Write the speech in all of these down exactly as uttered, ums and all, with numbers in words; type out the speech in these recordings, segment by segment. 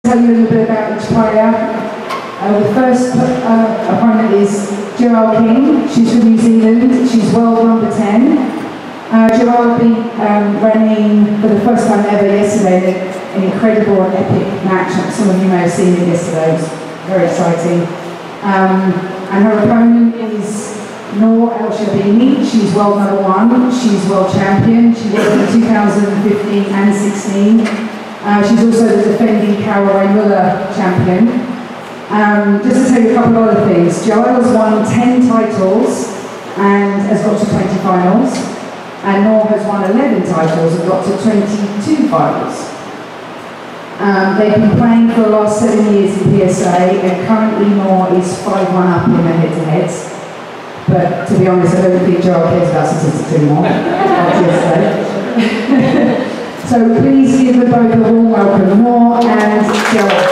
Tell you a little bit about each player. Uh, the first uh, opponent is Joelle King. She's from New Zealand. She's world number ten. Uh, Joelle beat um, Rennie for the first time ever yesterday in an incredible and epic match. Some of you may have seen it yesterday. It was very exciting. Um, and her opponent is Noor El Shabini. She's world number one. She's world champion. She was in two thousand fifteen and sixteen. Uh, she's also the defending Carol Ray Muller champion. Um, just to tell you a couple of other things, Joelle has won ten titles and has got to twenty finals, and Noor has won eleven titles and got to twenty-two finals. Um, they've been playing for the last seven years in P S A, and currently Noor is five one up in the head-to-heads. But to be honest, I don't think Joelle cares about statistics anymore. So please give them both a warm welcome, Noor and Joelle.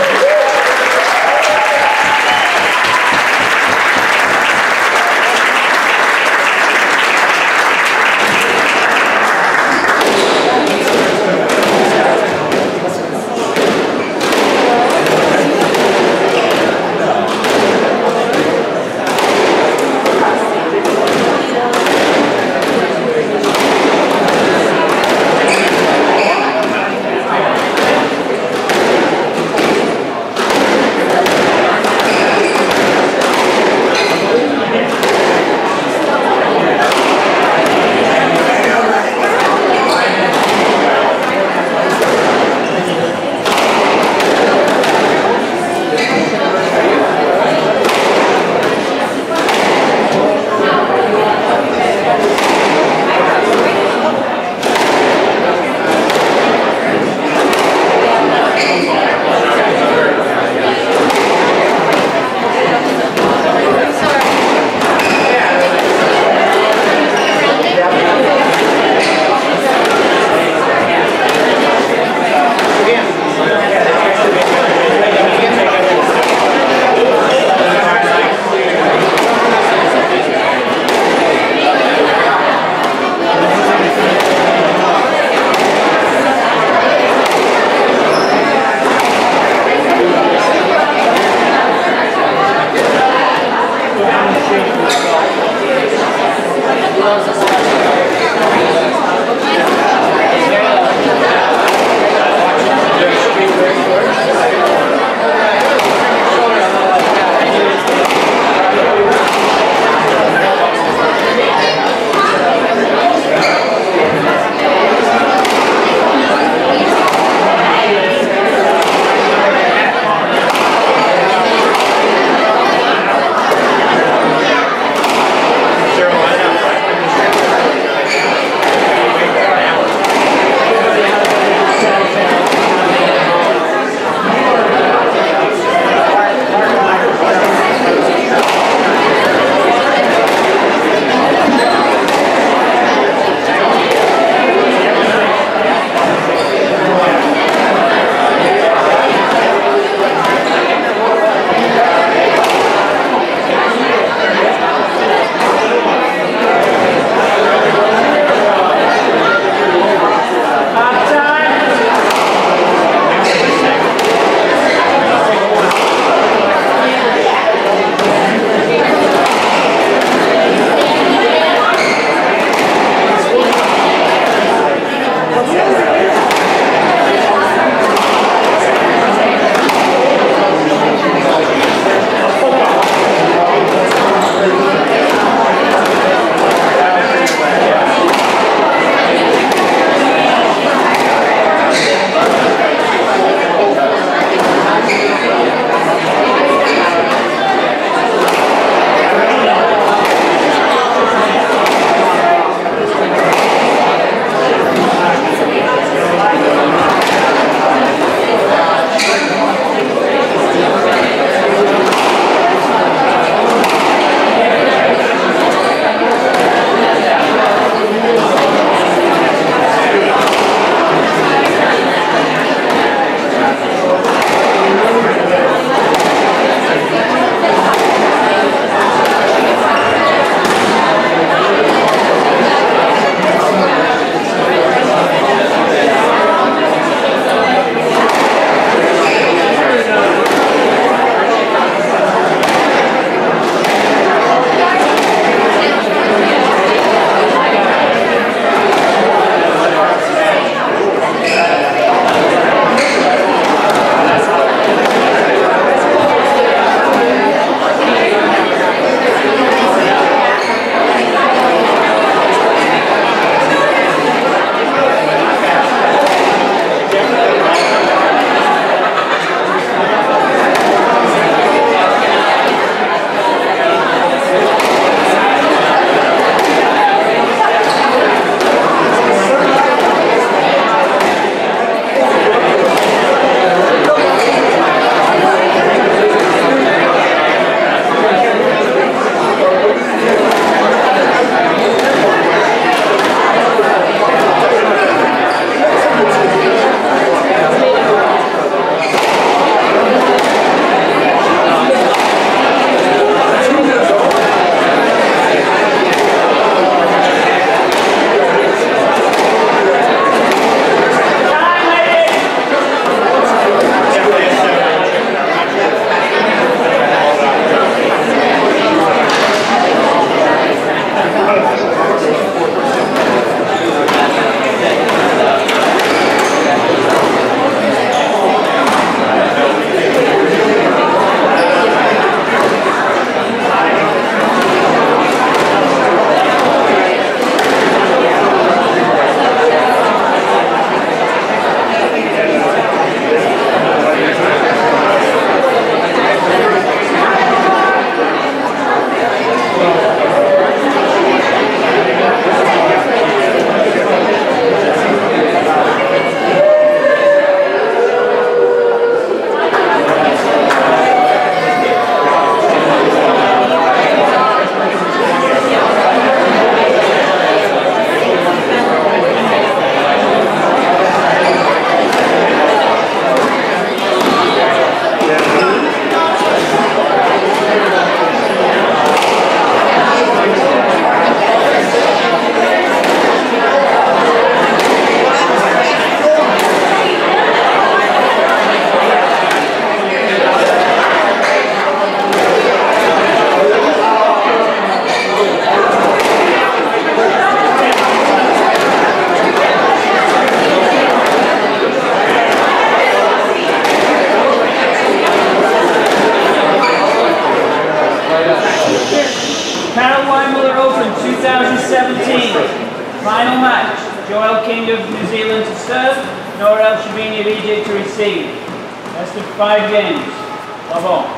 seventeen. Final match. Joel King of New Zealand to serve, Nour El Shabini of Egypt to receive. Best of five games. Love all.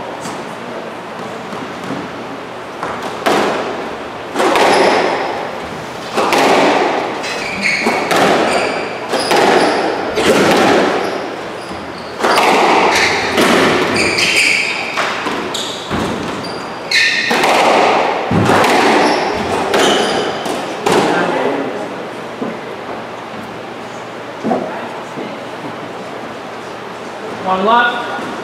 One left.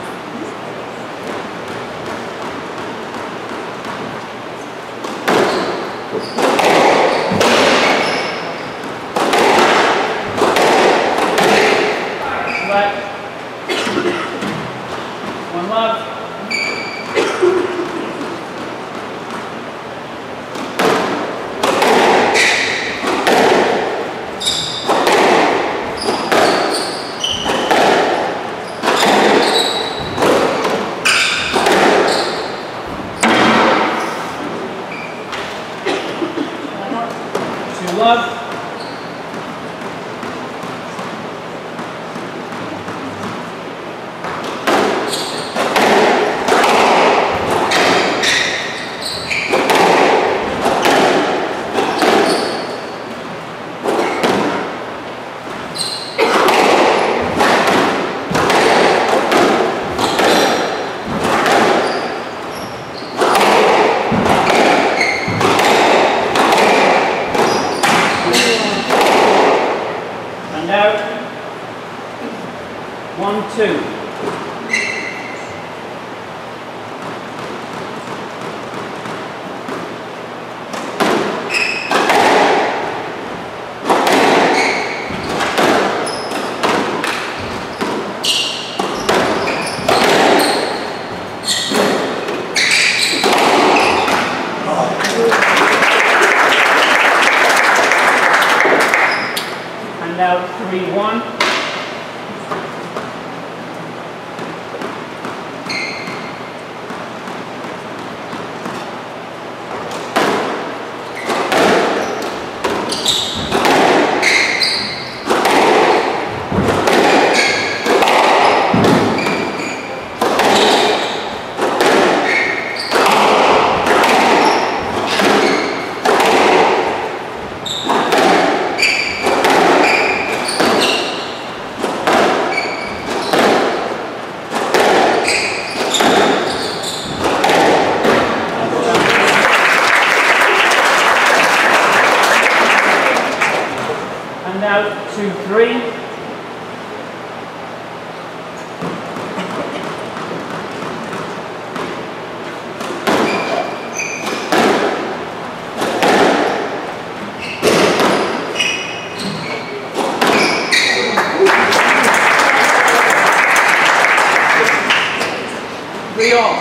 Left. One left. Love. Out. One, two. And out three, one. And out two, three. Three all.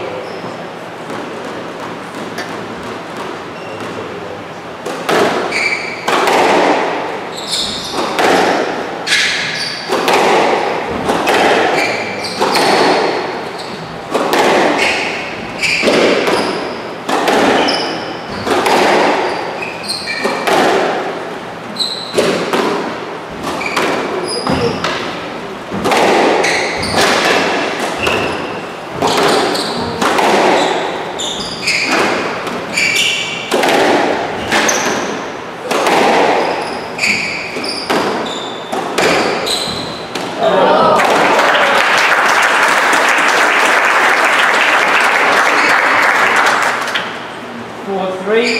Four, three.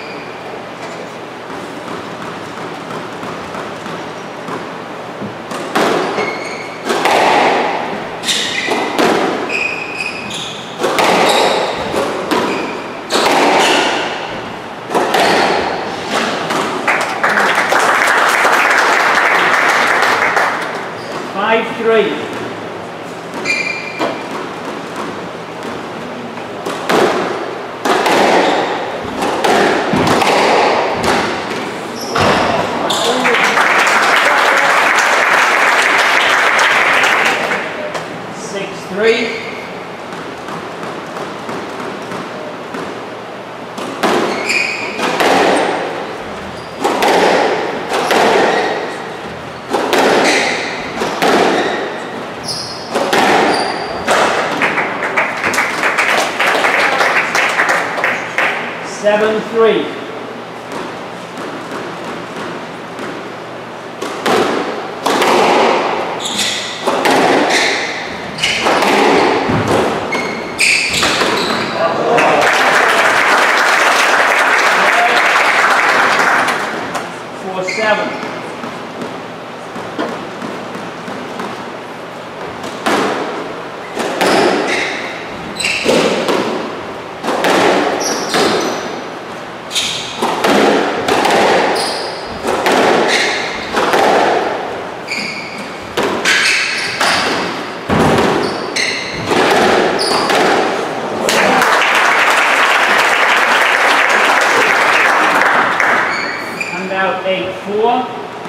Five, three. Three. seven three. four seven. Out eight four.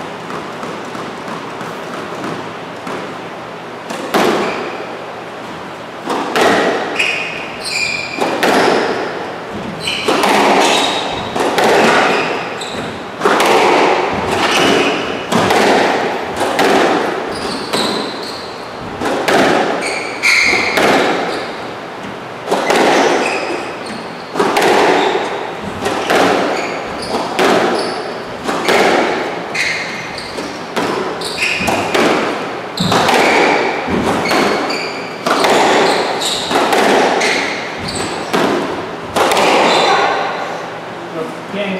King.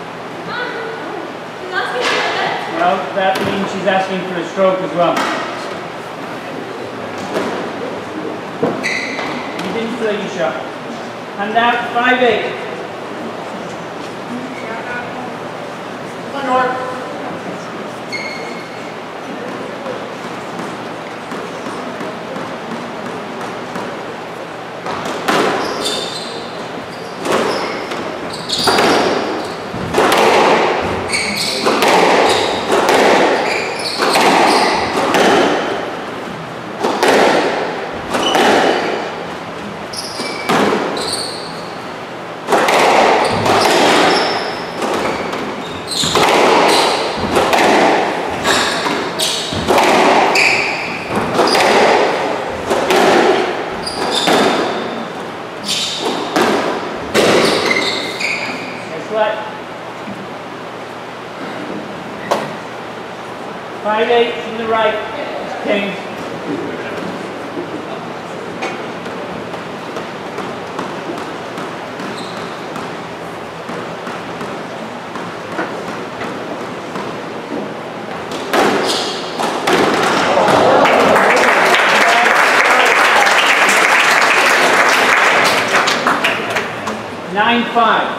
Well, that means she's asking for a stroke as well. You didn't throw your shot. Hand out five eight. Come on, North. Five eight from the right, it's King. Nine five.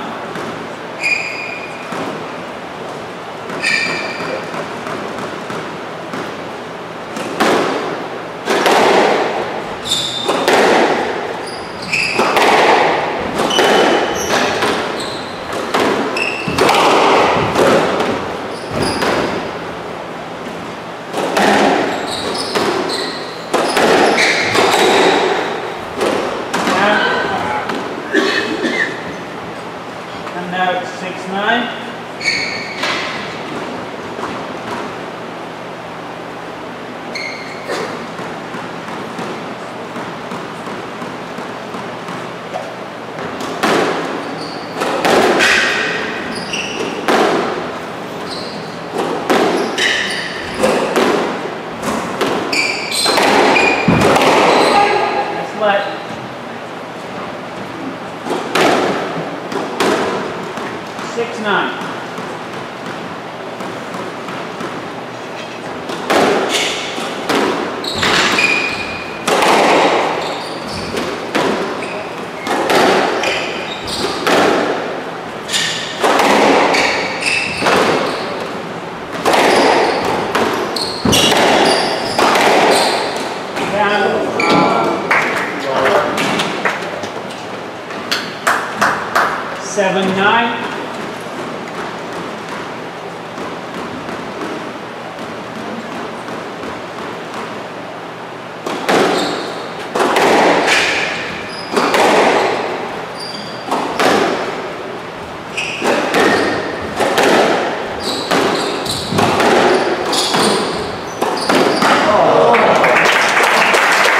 And now it's six nine. That's let. Six nine. Seven nine.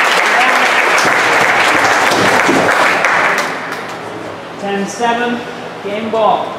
Ten seven. Game ball.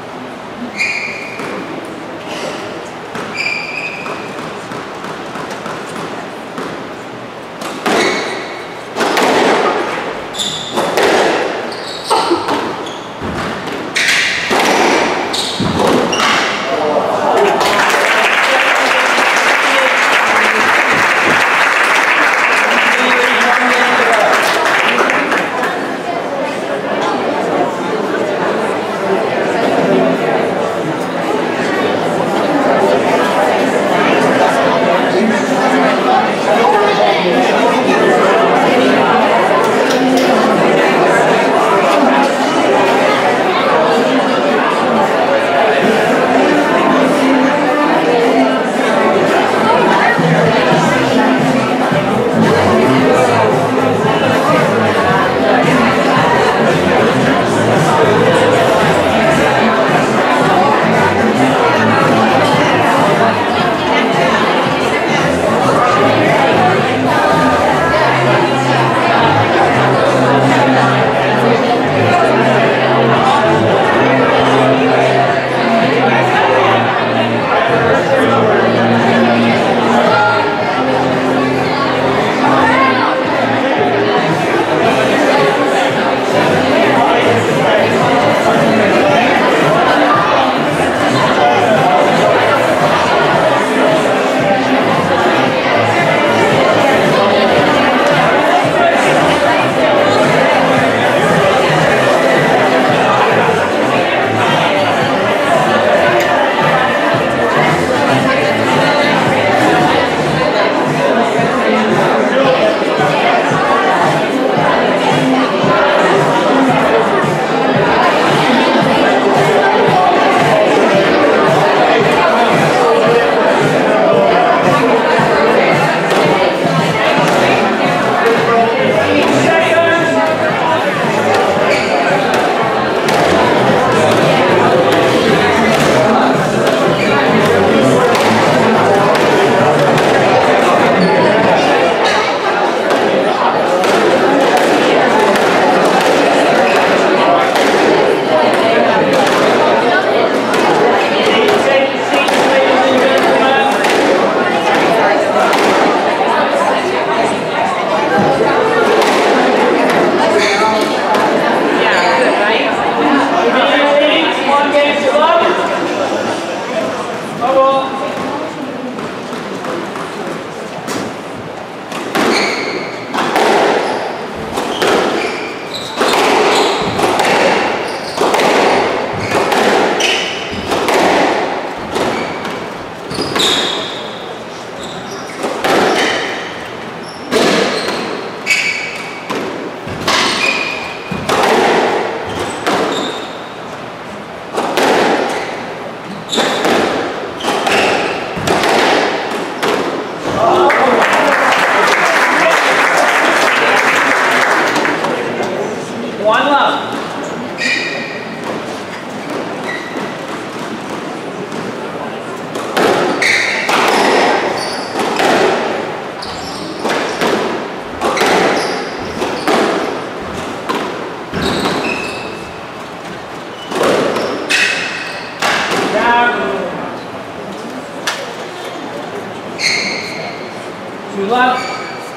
left.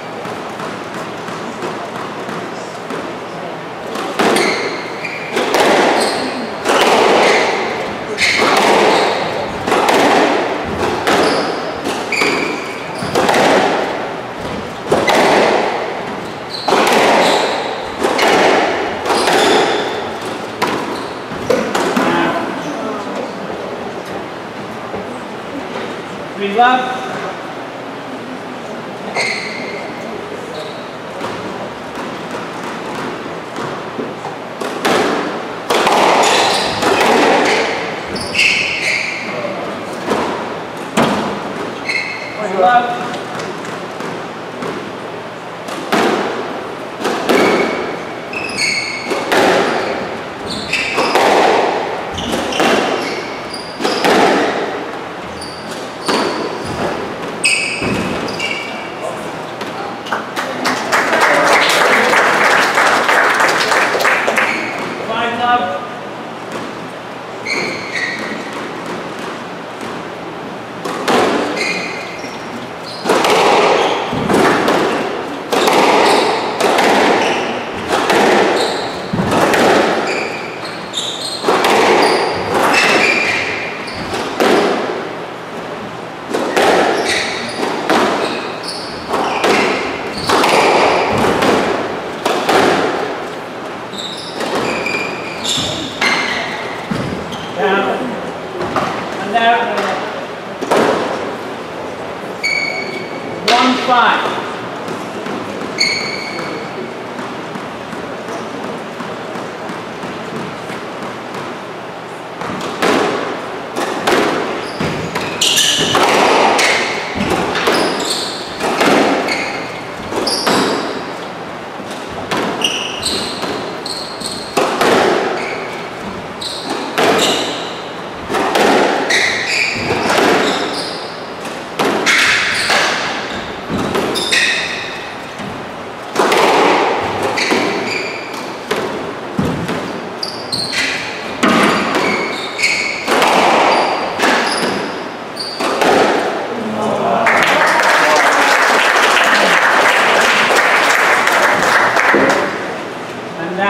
Three left. Four left.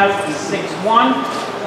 out is six one.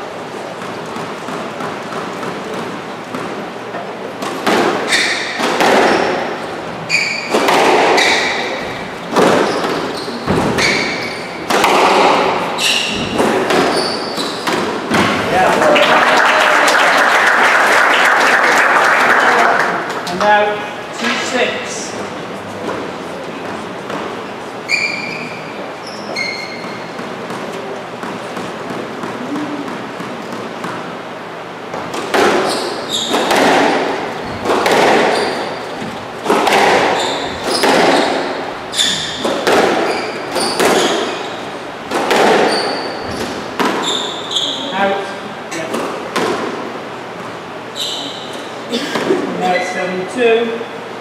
two.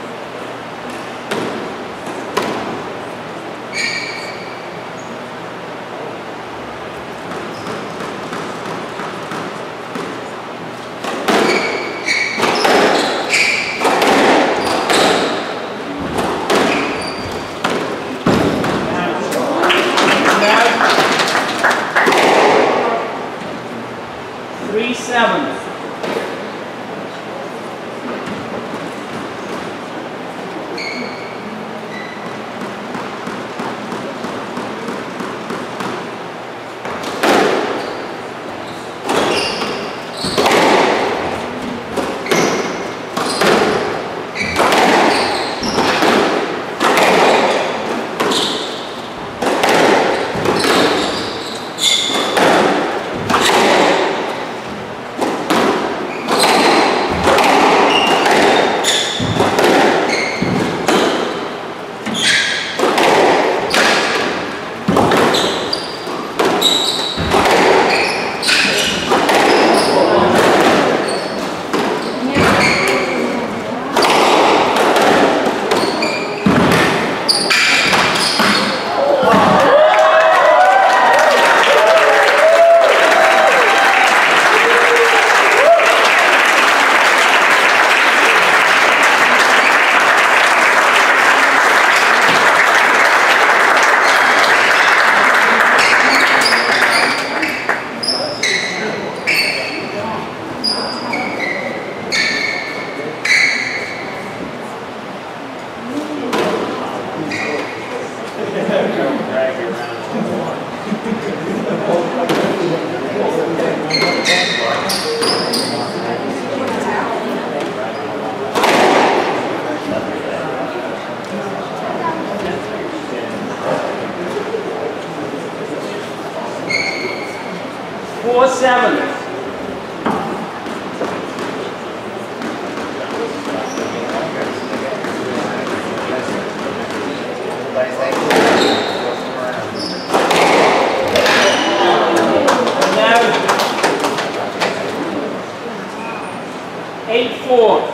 Three seven. Four seven. Eight four.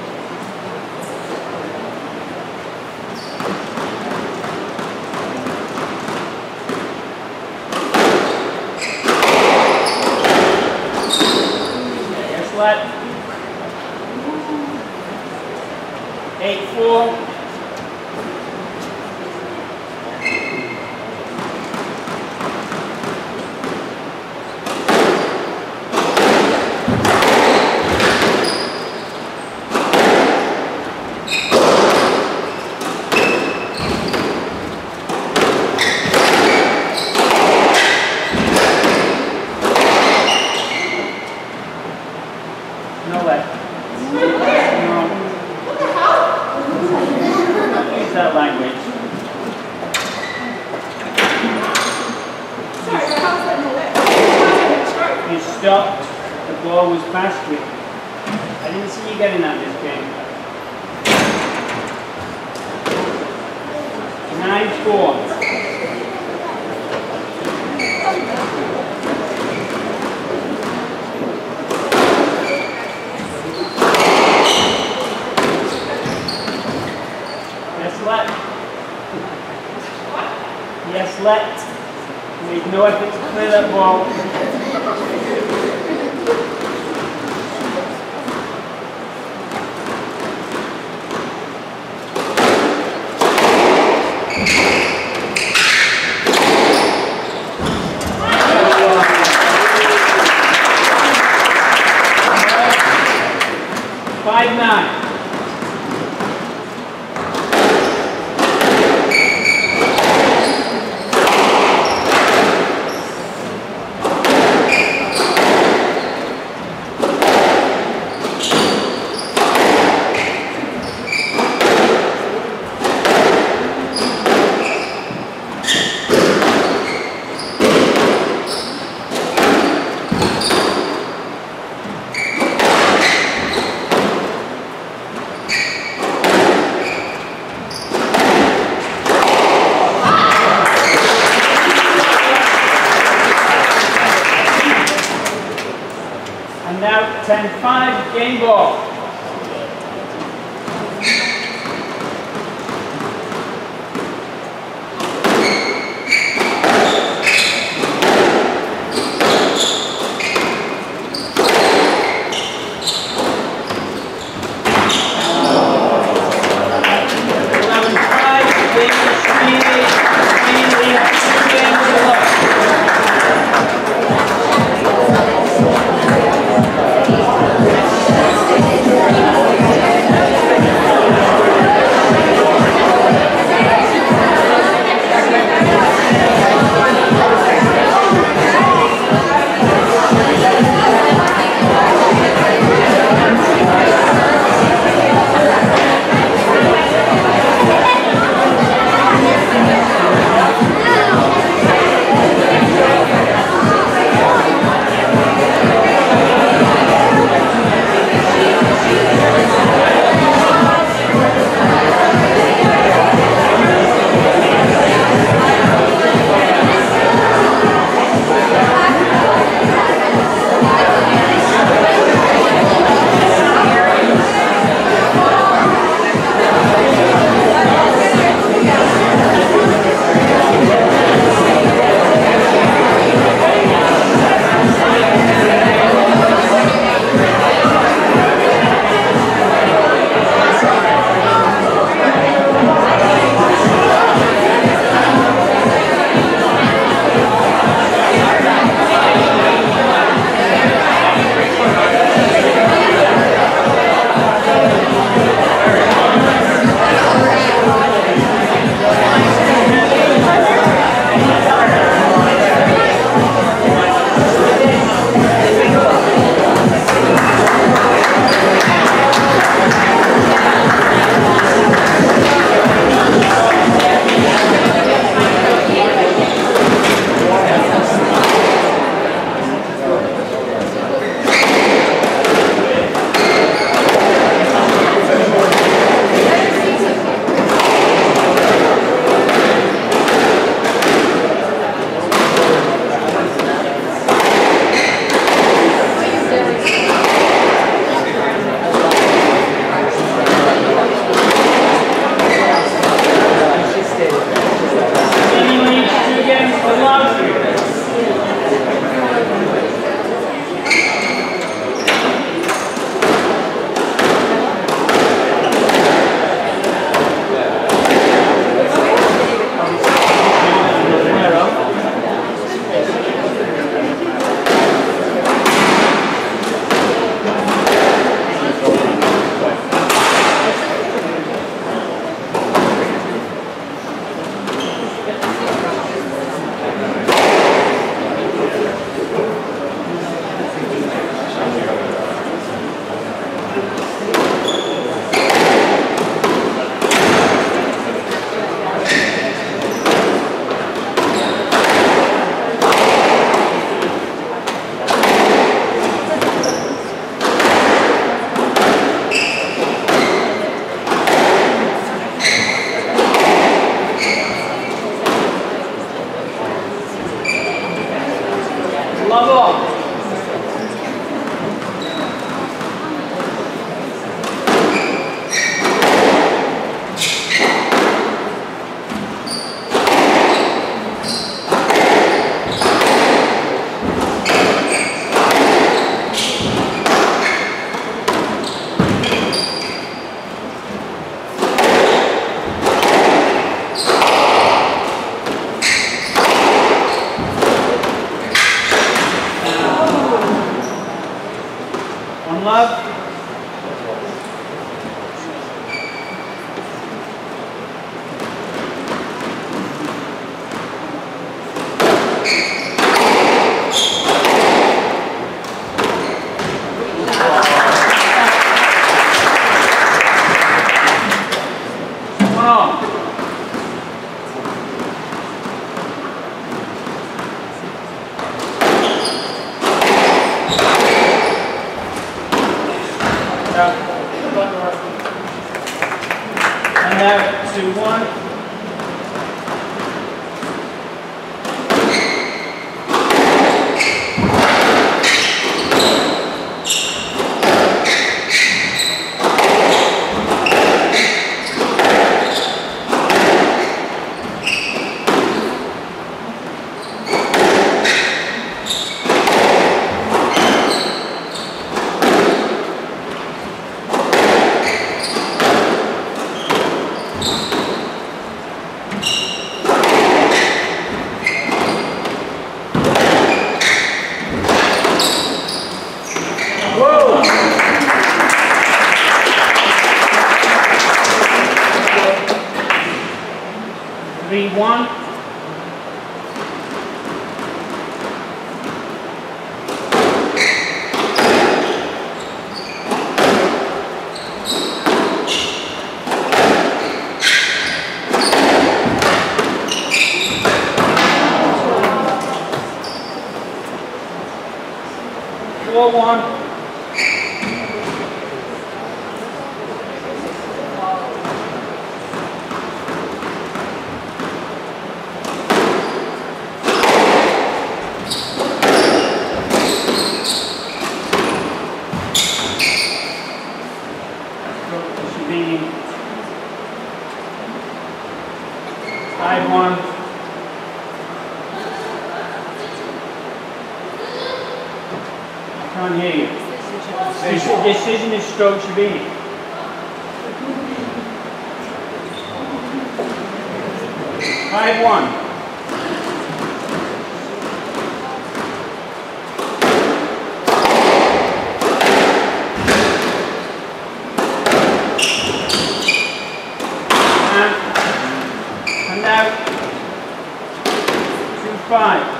Eight four. No way. That language. Sorry, but how's that no way? You stopped, the ball was past you. I didn't see you getting that this game. Nine four. Let. Yes, let. Make no effort to clear that ball. and five, game ball. one. Four one. Five one. I can't hear you. Decision, decision is stroke Shabini. Five one. And now two five.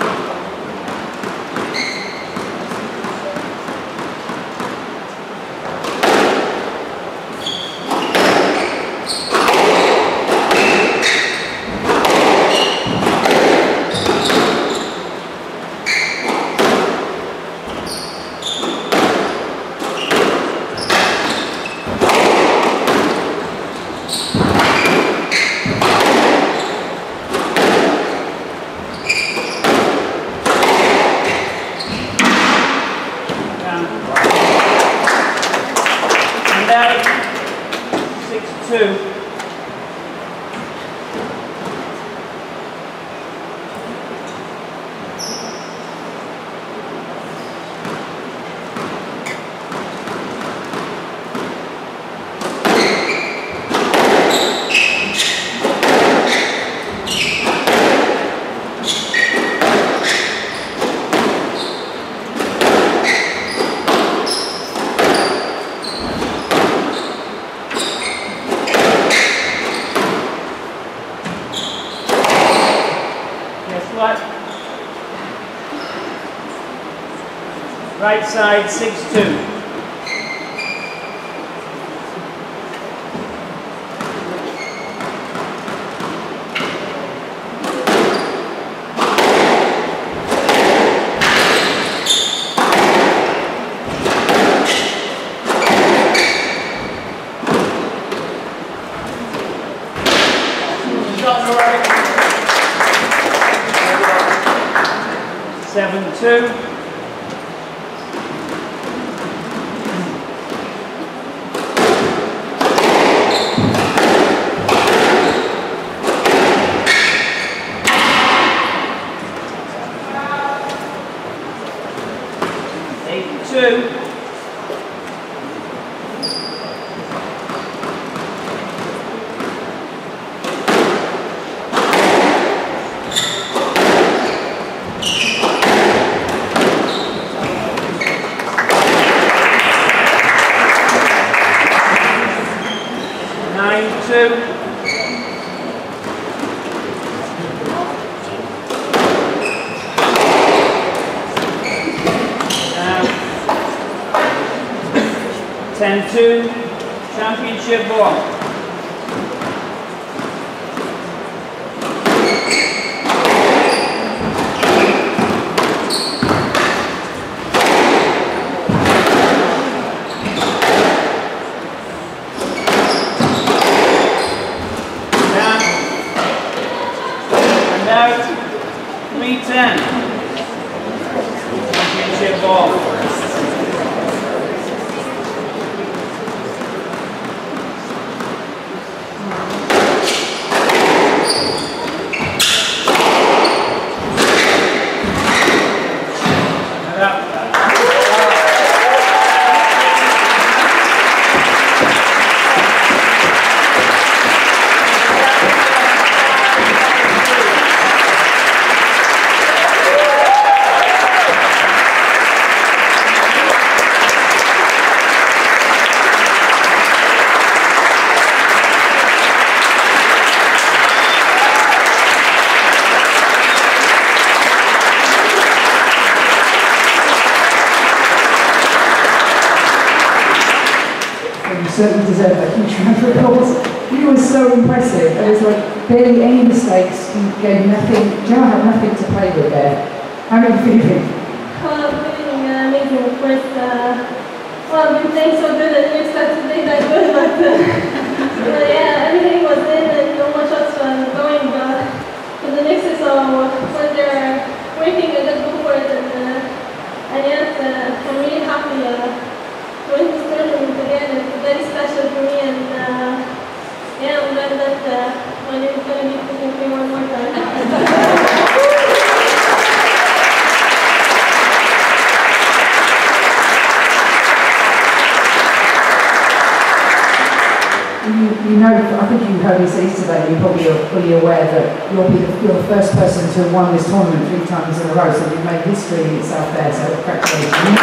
six two. Right side, six two. Shot right. seven two. Two. Nine two. ten two, championship ball. Down. And out. three ten. Championship ball. certainly deserve a huge round of applause. You were so impressive. There was like barely any mistakes. You gave nothing. Joe had nothing to play with there. How are you feeling? Well, I'm feeling uh, amazing, of course. Uh, well, I've been playing so good and you expect to play that good, but uh, uh, yeah, everything was in and no more shots were going. But for the mixes, so when they're working, I just go for it. And, uh, and yes, uh, I'm really happy uh, to win this tournament again. It's very special for me, and uh, yeah, I'm glad that uh, my name is going to be picking me one more time. You, you know, I think you heard me say today, you're probably fully aware that you'll be the, you're the first person to have won this tournament three times in a row, so you've made history in itself there, so congratulations.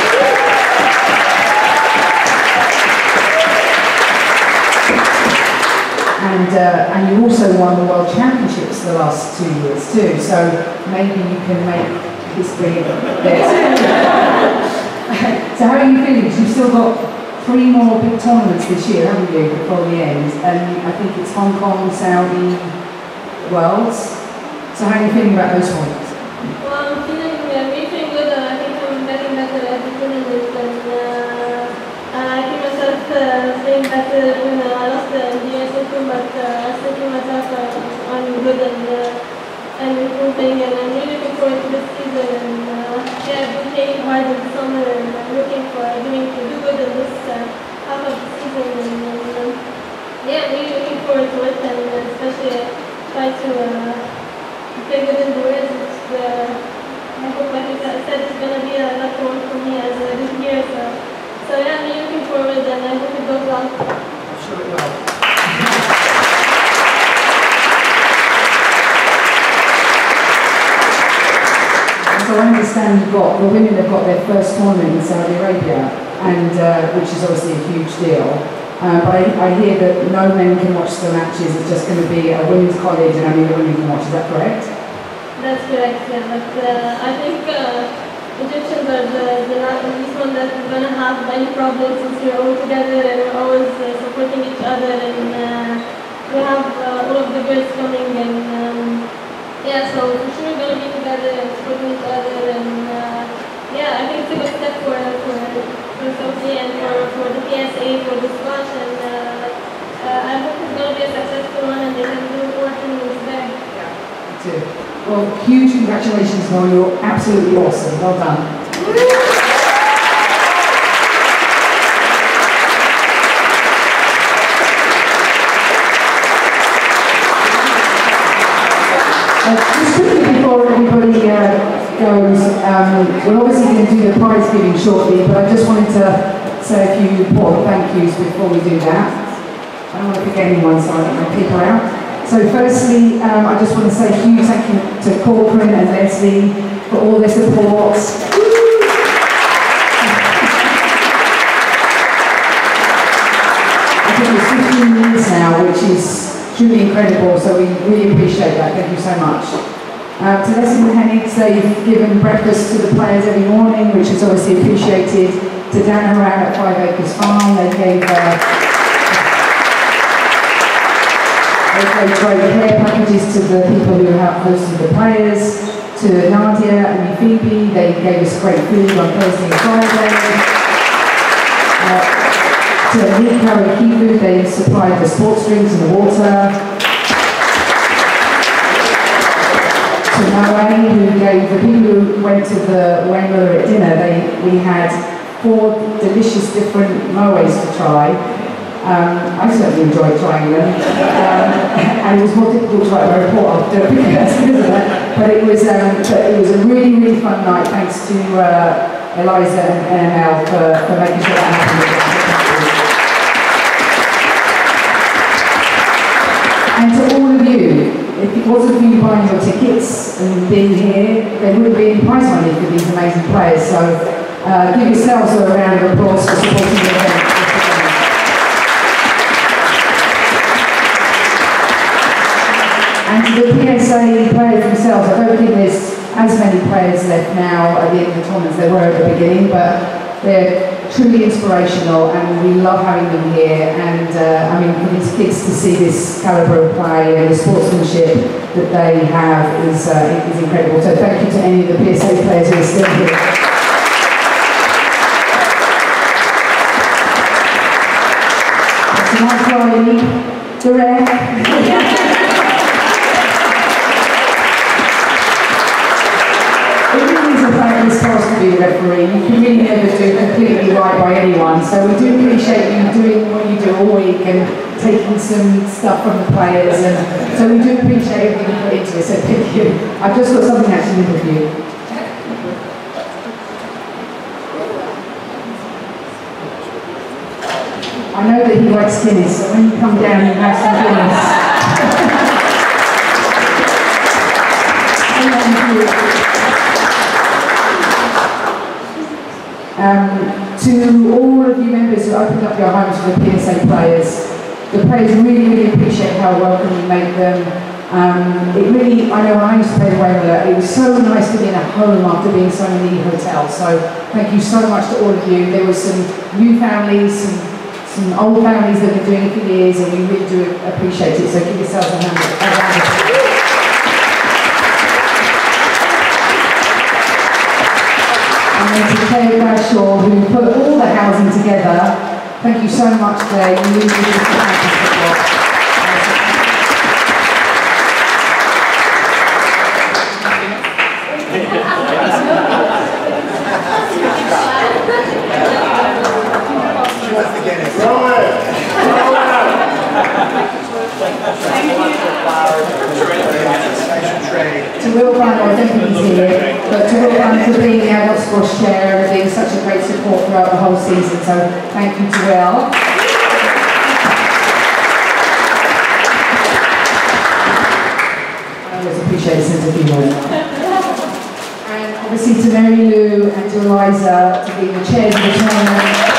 And, uh, and you also won the World Championships the last two years too, so maybe you can make history there too. So how are you feeling? You've still got three more big tournaments this year, haven't you, before the end? And I think it's Hong Kong, Saudi, Worlds. So how are you feeling about those ones? Well, I'm feeling uh, really feeling good. Uh, I think I'm getting better at the tournament, and uh, I keep myself uh, playing better when uh, I lost the U S Open, but uh, I still keep myself uh, I'm good and uh, I'm improving, and I'm really looking forward to this season. And uh, yeah, I've been playing hard in the summer, and I'm looking for doing to do good in this uh, half of the season. And, and um, yeah, I'm really looking forward to it, and uh, especially uh, try to uh, play good in the words. Uh, I hope, like I said, it's going to be a lucky one for me as a good year. So, so yeah, I'm really looking forward, and I hope it goes well. I'm sure it will. So I understand you've got, the women have got their first tournament in Saudi Arabia, and uh, which is obviously a huge deal. Uh, but I, I hear that no men can watch the matches, it's just going to be a women's college and only the women can watch, is that correct? That's correct, yeah, but uh, I think uh, Egyptians are the, the least one that is going to have any problems since we're all together and we're always uh, supporting each other, and uh, we have uh, all of the girls coming, and um, yeah, so for sure we're going to be together and supporting each other, and uh, yeah, I think it's a good step for, for, for Sophie and for, for the P S A for this match, and uh, uh, I hope it's going to be a successful one and they can do more things there. Yeah, me too. Well, huge congratulations, Noel, you're absolutely awesome, well done. Uh, just quickly before everybody uh, goes, um, we're obviously going to do the prize giving shortly, but I just wanted to say a few important thank yous before we do that. I don't want to forget anyone, so I don't want to keep her out. So firstly, um, I just want to say a huge thank you to Corcoran and Leslie for all their support. I think it's fifteen years now, which is truly incredible, so we really appreciate that. Thank you so much. Uh, to Leslie Hennig, they've given breakfast to the players every morning, which is obviously appreciated. To Dan Haran at Five Acres Farm, they gave uh, they gave great care packages to the people who have hosted the players. To Nadia and Phoebe, they gave us great food on Thursday and Friday. Uh, To Nico and Kifu, they supplied the sports drinks and the water. To Noe, who gave the people who went to the Wayne at dinner, they, we had four delicious different moes to try. Um, I certainly enjoyed trying them. Um, and it was more difficult to write my report after because of that. But it was, um, but it was a really, really fun night, thanks to uh, Eliza and N M L for, for making sure that happened. And to all of you, if it wasn't for you buying your tickets and being here, there wouldn't be any prize money for these amazing players. So uh, give yourselves a round of applause for supporting the event. And to the P S A players themselves, I don't think there's as many players left now at the end of the tournament as there were at the beginning, but They're truly inspirational, and we love having them here. And uh, I mean, for these kids to see this calibre of play and the sportsmanship that they have is, uh, is incredible. So thank you to any of the P S A players who are still here. So Mike Riley, Derek. It's supposed to be a referee. You can really never do completely right by anyone. So we do appreciate you doing what you do all week and taking some stuff from the players. And so we do appreciate everything you put into it. So thank you. I've just got something actually with you. I know that he likes Guinness, so when you come down, you have some Guinness. Um, to all of you members who opened up your homes for the P S A players, the players really, really appreciate how welcome you make them. Um, it really, I know when I used to play the Wembley, it was so nice to be in a home after being so many hotels. So thank you so much to all of you. There were some new families, some, some old families that have been doing it for years, and we really do appreciate it. So give yourselves a hand. A round. And then to Claire Bradshaw, who put all the housing together. Thank you so much, Claire. You really did a fantastic work. To Will Brown, I don't think he's here, but to Will Brown for being the adult squash chair and being such a great support throughout the whole season, so thank you to Will. I always appreciate a sense of humour. And obviously to Mary Lou and to Eliza to be the chairs of the tournament.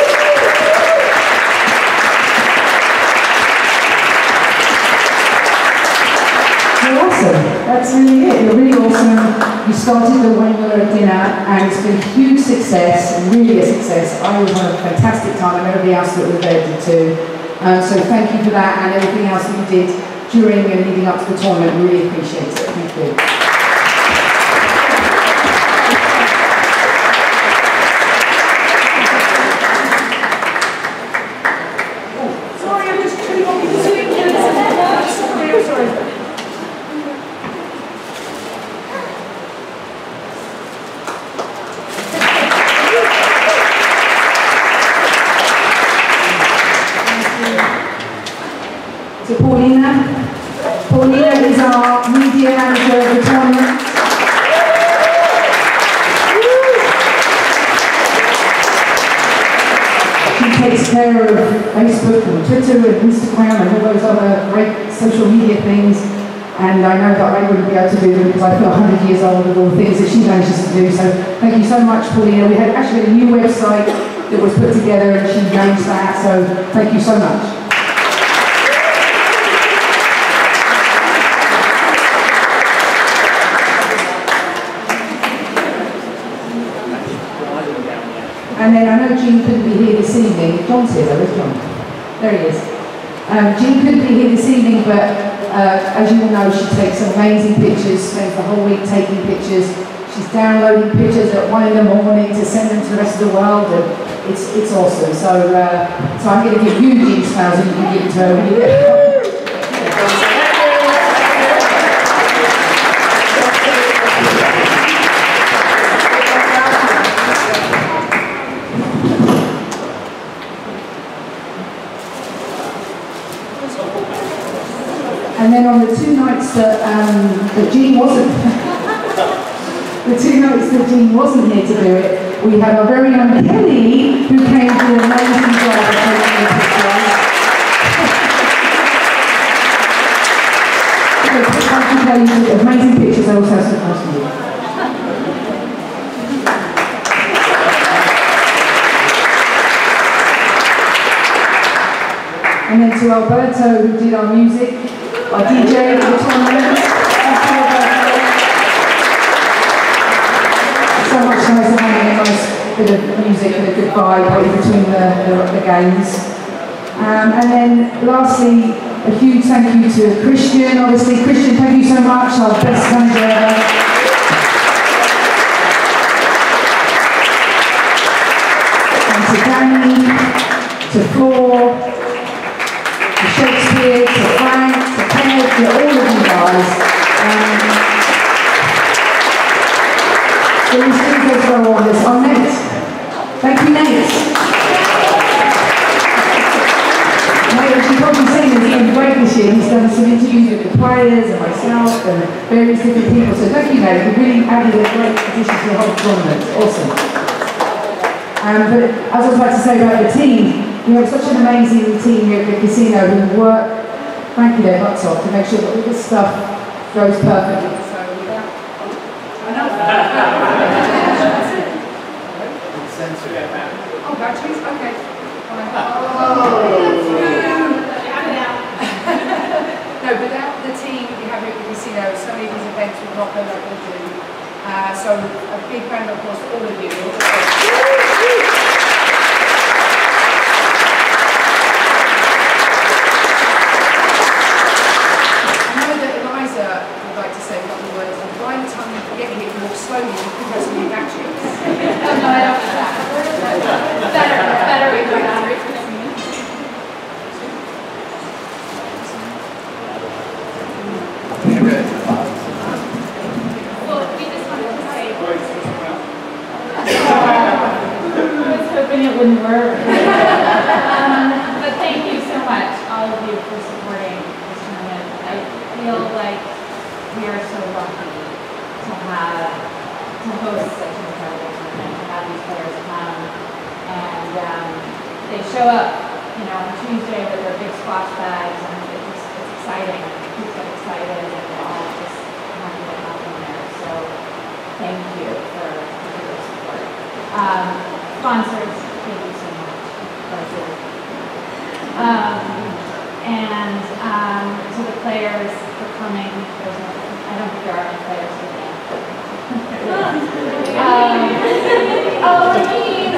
Awesome. That's really it. You're really awesome. You started the Wembley dinner and it's been a huge success, really a success. I always had a fantastic time and everybody else that was there did too. Um, so thank you for that and everything else that you did during and leading up to the tournament. Really appreciate it. Thank you. So Paulina, Paulina is our media manager of the tournament. She takes care of Facebook and Twitter and Instagram and all those other great social media things. And I know that I wouldn't be able to do them because I feel one hundred years old with all the things that she manages to do. So thank you so much, Paulina. We had actually a new website that was put together and she managed that. So thank you so much. And then I know Jean couldn't be here this evening. John's here though, where's John? There he is. Um, Jean couldn't be here this evening, but uh, as you all know, she takes amazing pictures, spends the whole week taking pictures. She's downloading pictures at one in the morning to send them to the rest of the world, and it's it's awesome. So, uh, so I'm going to give you Jean's flowers and you can give it to her when you get home. And then on the two nights that, um, that Jean wasn't, the two nights that Jean wasn't here to do it, we had our very own Kelly, who came to an amazing job of taking the pictures. So, thank you, Kelly, for the amazing pictures. I also have some nice for you. And then to Alberto, who did our music. Our D J for the tournament. Thank you, Alberto. So much nice having a nice bit of music and a good vibe in between the, the, the games. Um, and then lastly, a huge thank you to Christian. Obviously, Christian, thank you so much, our best manager ever. And to Danny, to Floor, to Shakespeare, to Frank, to Kenneth, to all of you guys. Um, so these things as well on this. On Nate. Thank you, Nate. Nate, as you've probably seen, has been great this year. He's done some interviews with the players and myself and various different people. So thank you, Nate. You've really added a great addition to the whole tournament. It's awesome. Um, but as I was about to say about the team, we have such an amazing team here at the casino who work, frankly, their butts off to make sure that all this stuff goes perfectly. So without enough. Oh, batteries? Okay. Oh. No, without the team we have here at the casino, so many of these events would not go like they do. Uh, so a big round of applause to all of you. By the time you get here, you walk slowly and you can some new batteries. Oh, no, I don't do that. Better, better with your batteries. Good. Well, we just wanted to say, I was hoping it wouldn't work. um, but thank you so much, all of you, for supporting this tournament. I feel like we are so lucky to have, to host such an incredible tournament, to have these players come, and um, they show up, you know, on Tuesday with their big squash bags, and it's just, it's exciting, kids get excited, and we're all just happy to have them there, so thank you for, for your support. Um, sponsors, thank you so much, um, and um, to the players for coming, there's no, I don't think there are any players today. um, oh, Raheem!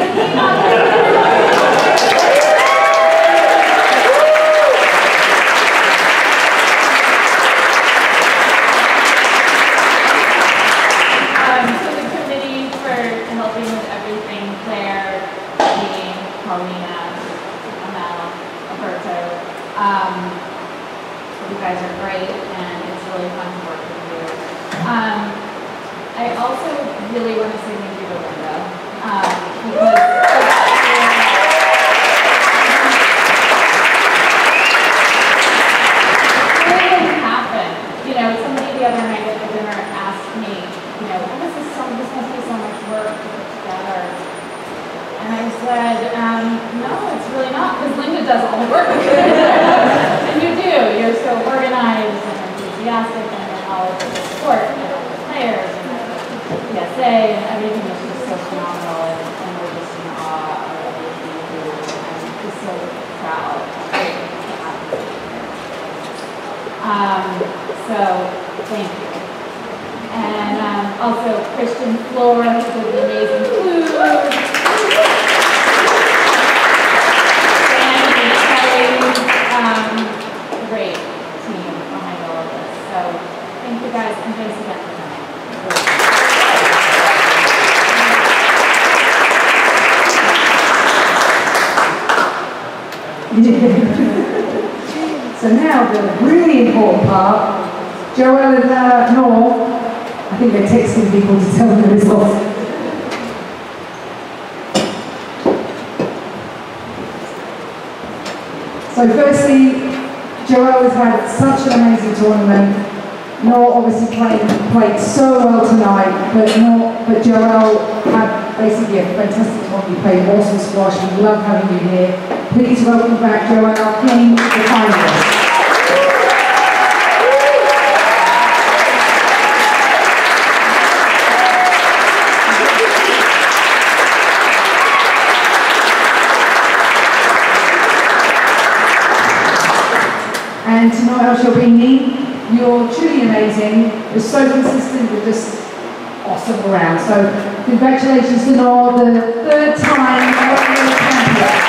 um, to the committee for helping with everything, Claire, Dean, Paulina, Amel, Alberto. Um, you guys are great, and it's really fun to work with you. Um, I also really want to say thank you to Linda, um, because it didn't happen. You know, somebody the other night at the dinner asked me, you know, what is this, so, this must be so much work to put together. And I said, um, no, it's really not, because Linda does all the work. And you do. You're so organized and enthusiastic, and then all of the support and all the players and the P S A and everything is just so phenomenal, and, and we're just in awe of everything you do. I'm just so proud of everything that happens here. Um, so, thank you. And um, also, Christian Floor, who did the amazing food. Um, great team behind all of this. So thank you guys, and thanks again for coming. So now the really important part, Joelle and uh, Noor, I think they're texting people to tell them the results. So firstly, Joelle has had such an amazing tournament. Noor obviously played, played so well tonight, but Noor, but Joelle had basically a fantastic tournament. You played awesome squash. We love having you here. Please welcome back Joelle King, the finalist. And to Noelle Sherbini, you're truly amazing. You're so consistent with just awesome around. So congratulations to Nora, the third time World Champion.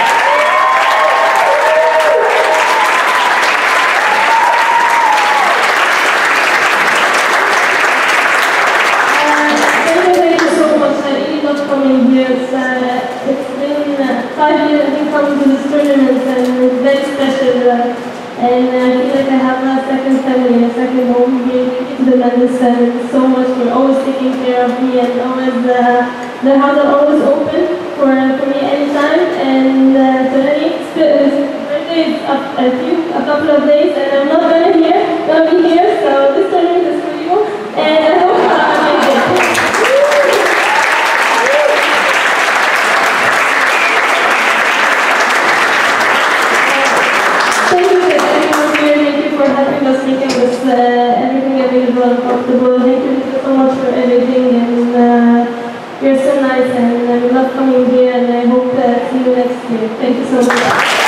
Coming here, it's, uh, it's been uh, five years I've been coming to this tournament, and it's very special. Uh, and uh, I feel like I have a second family, a second home here. Thank you to the members and so much for always taking care of me, and always uh, the house are always open for, for me anytime. And uh, so any birthday is up a few a couple of days, and I'm not gonna here, gonna be here. So this tournament is for you, and I hope you have a nice day. Making this uh, everything available and comfortable. Thank you so much for everything, and uh, you're so nice, and I love coming here, and I hope to see you next year. Thank you so much.